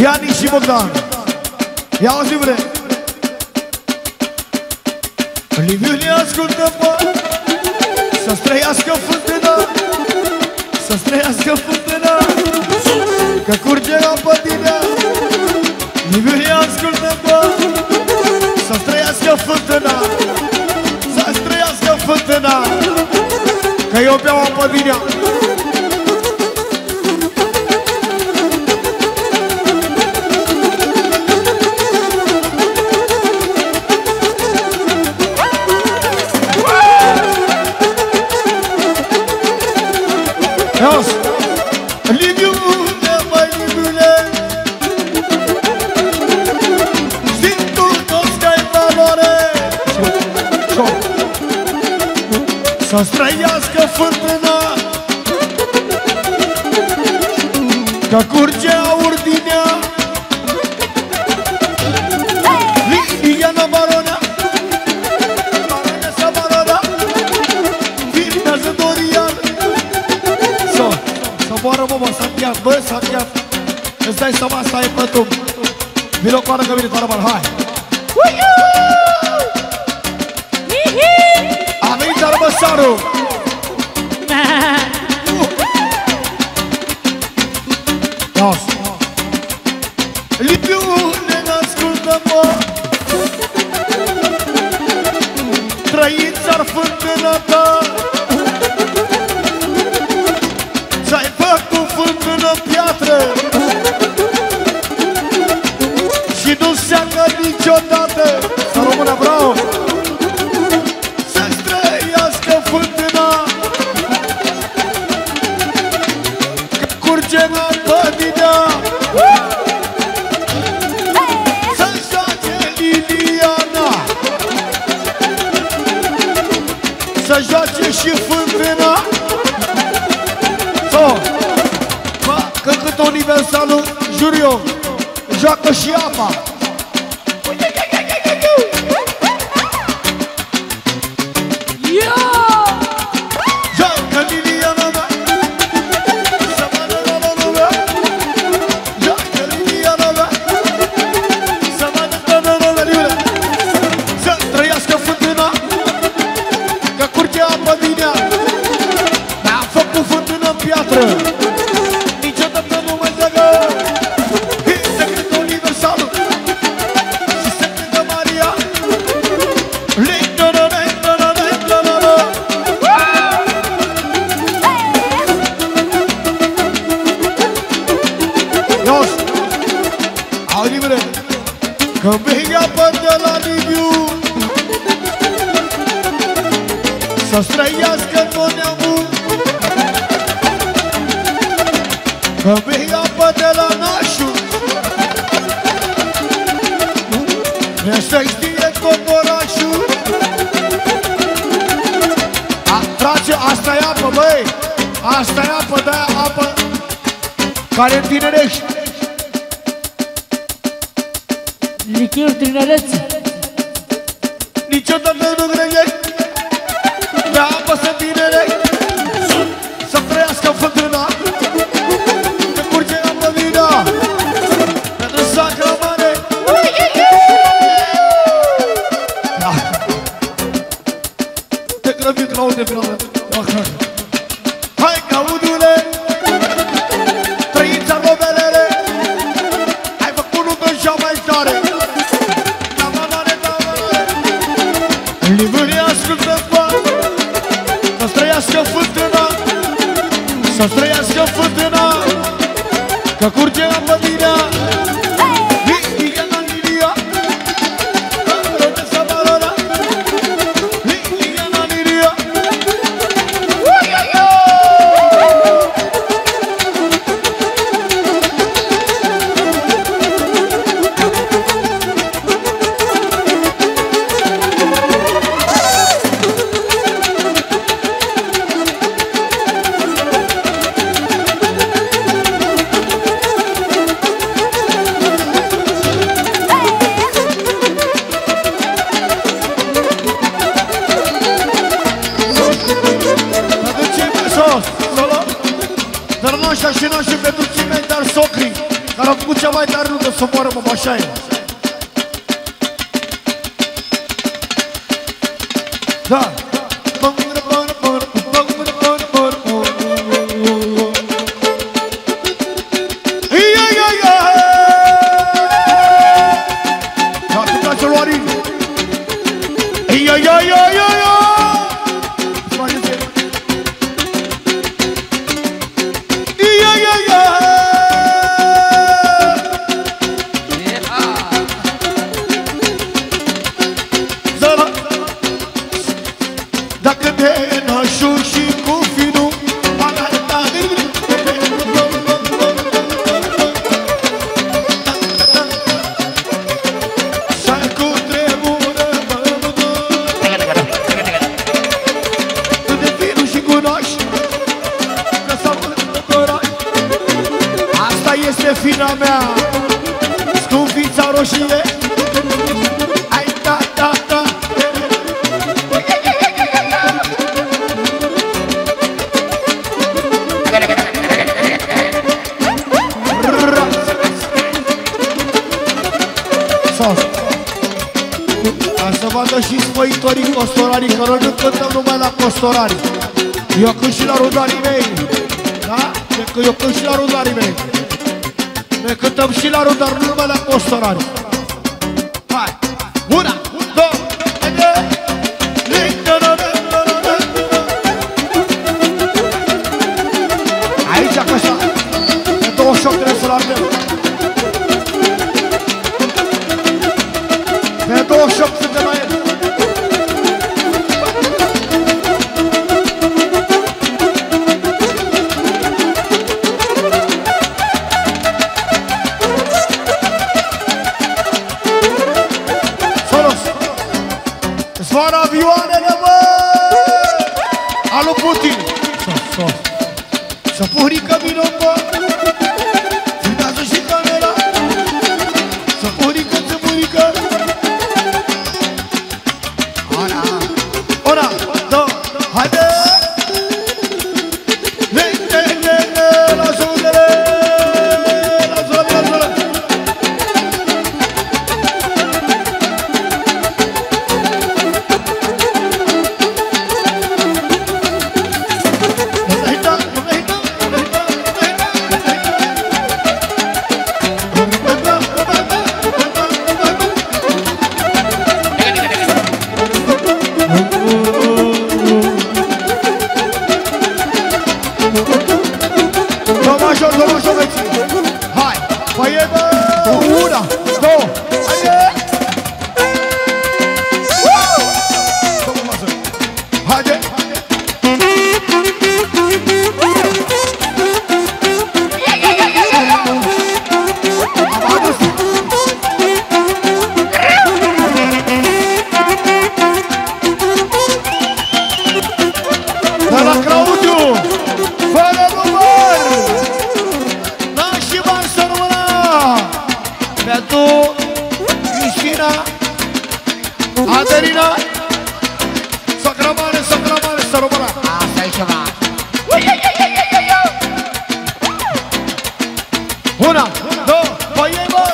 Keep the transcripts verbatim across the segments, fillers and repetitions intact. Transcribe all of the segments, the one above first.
Iani și Bogdan. Ia auzi, libre. Liviu ne ascultă, mă. Să-ți trăiască fântâna, să-ți trăiască fântâna, că curge apă din ea. Liviu ne ascultă, mă. Să-ți trăiască fântâna, să-ți trăiască fântâna, că eu beau apă din ea. Liviule, măi, Liviule, știi tu toți că-i valoare, să-ți trăiască fântâna, că curge aur din ea. Liliana Barona, Baronesa Barona, filmează Dorian. Să moară, mă, s-a încheiat, bă, s-a încheiat. Îți dai seama, asta e pătum. Vino coară că vine toară, mă, hai. A venit Armăsaru. Ia-o-ți. Liviule, n-ascultă-mă, trăiți-ar fântâna ta, ți-ai făcut fântână piatră și nu seamnă niciodată. Să rămână, bravo! Să-ți trăiască fântâna, că curge apă din ea. Să joace Liliana, să joace și fântâna. Că cât universalul, jur eu, joacă și apa. Joacă Liliana mea, să vadă la lumea. Joacă Liliana mea, să vadă la lumea. Să trăiască fântâna, că curge apă din ea. Mi-a făcut fântână în piatră, niciodată nu mai zăgă. E secretul universal și secretul Maria. Ia-o-ți. Au libre, că vei apă de la Liviu, să-ți trăiască tot neamul, că vei apă de la Nașu, să-i știe tot orașul. A, frate, asta e apă, băi, asta e apă, de-aia apă care întinerești. Lichiul tinereții. Niciodată nu greșești, de apă să întinerești, să trăiască fântâna, că curge apă din ea, pentru sacra mare. Te grăbim că l-aude pe la hai, caudule, trăiți arbovelele, ai făcut lungă și-a mai tare. Liviu, ascultă-mă, să-ți trăiască fântâna, să-ți trăiască fântâna, că curge apă din ea. Liliana, Lilia, Baronesa Barona, Liliana, Lilia. mai tare nu dă să moară, mă, așa e. Da. Fina mea, scumpița roșie. Ai da, da, da. Sos. Ca să vadă și spăitorii costorarii, că noi nu cântăm numai la costorari. Eu cânt și la rudarii mei. Da? Eu cânt și la rudarii mei. Ne cântăm și la rudar, nu numai la costorari. Hai! Una, două, trei! Aici, ca așa, pe douăzeci și opt trebuie să-l ardem. Pe douăzeci și opt suntem la el. Zboară avioanele, bă! Alu Putin! Sos, sos! Să purică vină, bă! Filmează și camera! Să purică, să purică! Ona! Ona! Două! Haide! Le, le, le, le! La zonele! La zonele, la zonele! Adelina, sacra mare, sacra mare, să română. Asta e ceva. Una, două, păi bă!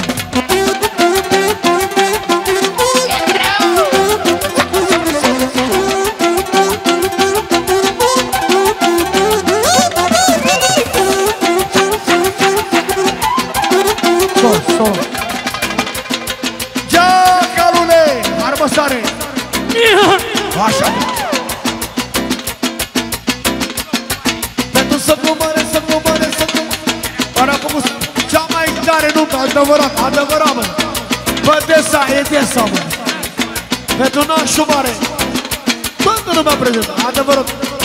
Sol, sol. Sare. Așa. Pentru să număre, să număre, să număre. Până acum cea mai tare nume, adevărat, adevărat, mă. Bă, Desa, e Desa, mă. Pentru nașul mare. Bă, nu mi-a prezentat, adevărat.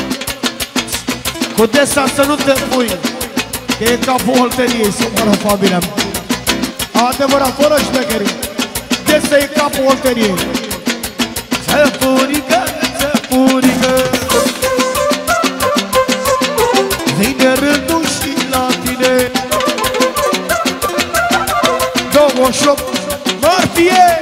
Cu Desa să nu te pui, că e capul olteriei, să moară familia mea. Adevărat, fără șmecherii. Desa e capul olteriei. Țăpurică, țăpurică, vine rândul și la tine. douăzeci și opt martie.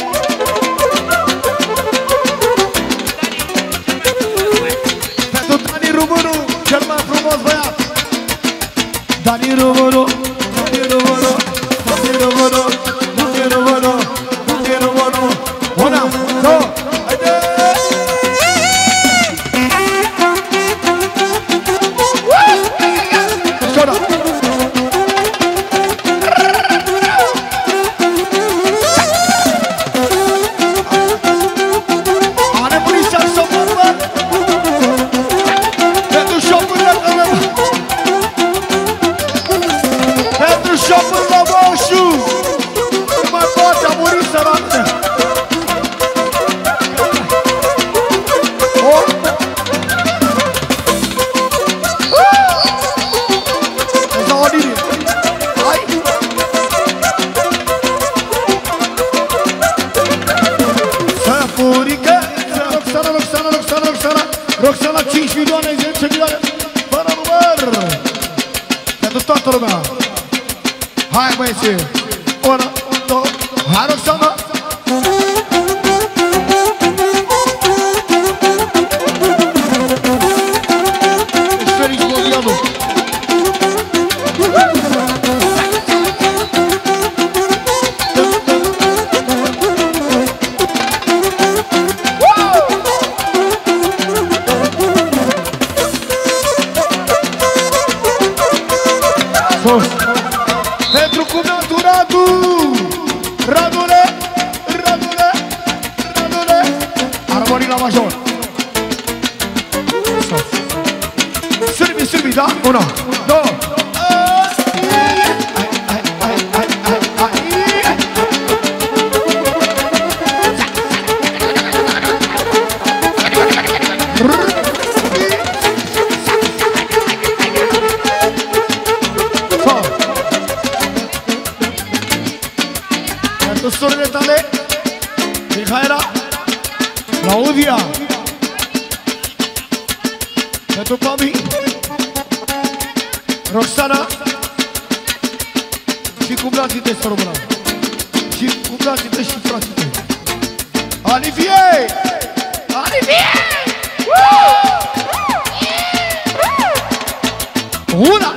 Pentru Dani Rumânu, cel mai frumos băiat. Dani Rumânu, Dani Rumânu. quiero bueno, no quiero bueno, no quiero bueno. Una, dos, haide! Sora! Are poliția să mă văd! Pentru șopurile tale! Pentru șopurile voșu! Nu mai poate, a murit sărată! Roxana, cinci milioane, zece milioane, fără număr! Pentru toată lumea! Hai, băieții! Una, două, hai, Roxana! Ești ferici, Bodianu! Pentru cumnatul Radu! Radule! Radule! Radule! Armonie la major! Sârbi, sârbi, da? Una, două! Surorile tale, Mihaela, Claudia, pentru mami, Roxana și cumnații de soromâna și cumnații de și frații tăi. Olivier! Olivier! Una!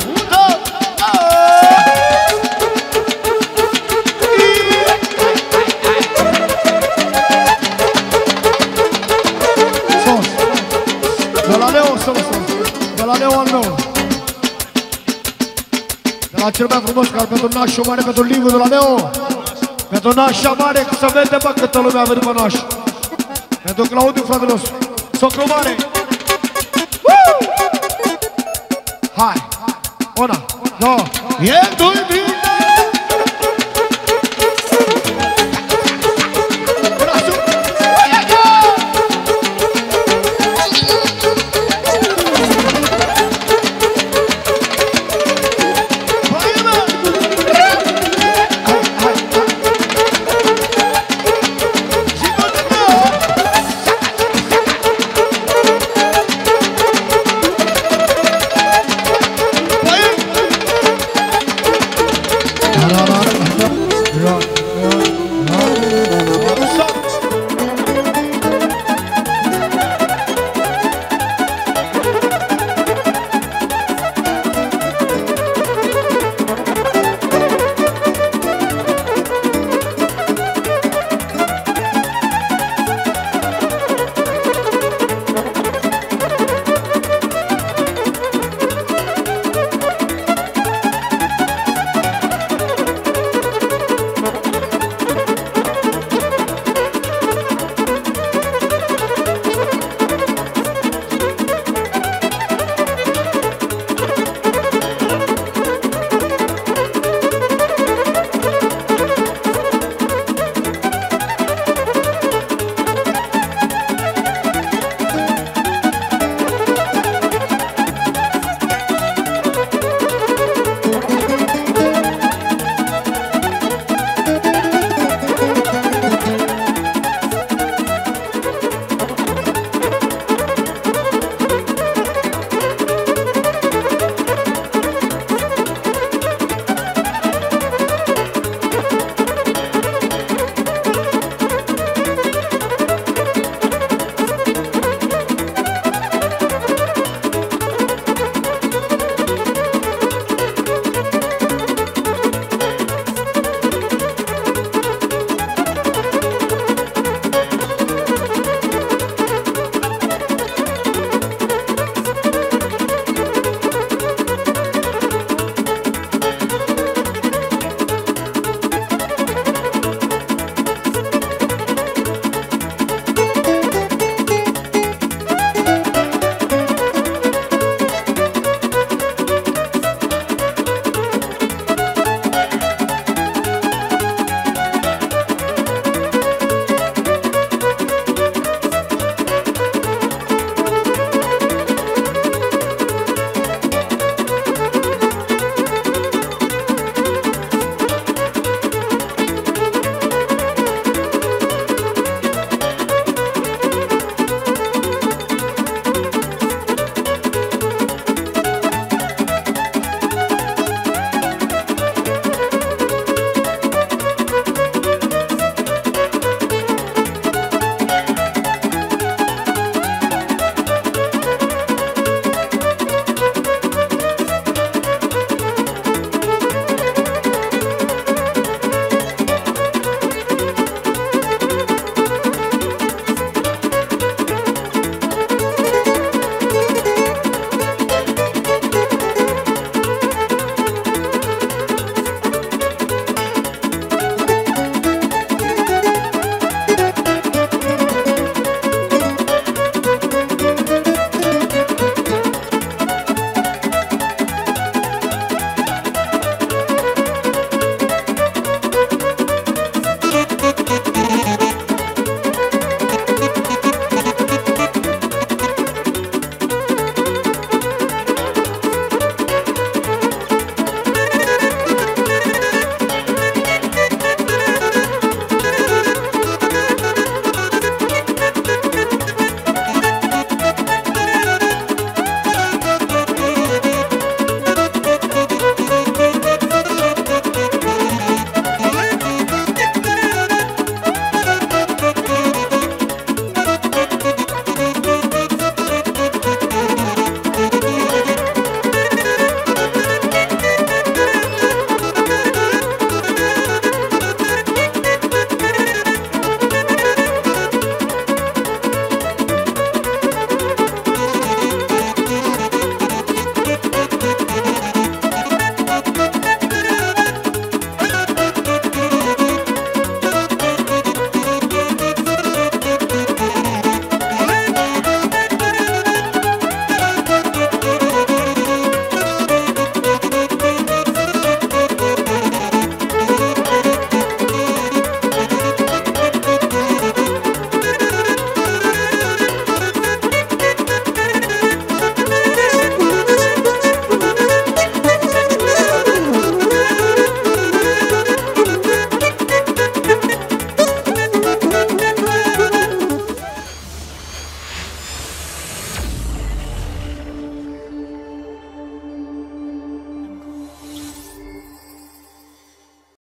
De la Leo al meu, de la cel mai frumos, care pentru nașul mare, pentru Liviu de la Leo, pentru nașa mare, să vede, bă, câtă lumea a venit pe naș. Pentru Claudiu, fratele nostru, socru mare. Hai, una, două, e doi bine!